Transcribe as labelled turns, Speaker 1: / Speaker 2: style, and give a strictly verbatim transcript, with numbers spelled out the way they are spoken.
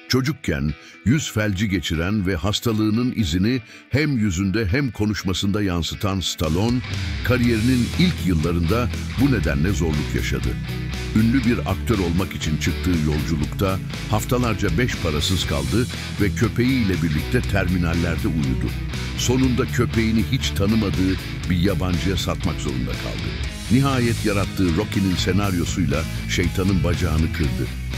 Speaker 1: Çocukken yüz felci geçiren ve hastalığının izini hem yüzünde hem konuşmasında yansıtan Stallone, kariyerinin ilk yıllarında bu nedenle zorluk yaşadı. Ünlü bir aktör olmak için çıktığı yolculukta haftalarca beş parasız kaldı ve köpeğiyle birlikte terminallerde uyudu. Sonunda köpeğini hiç tanımadığı bir yabancıya satmak zorunda kaldı. Nihayet yarattığı Rocky'nin senaryosuyla şeytanın bacağını kırdı.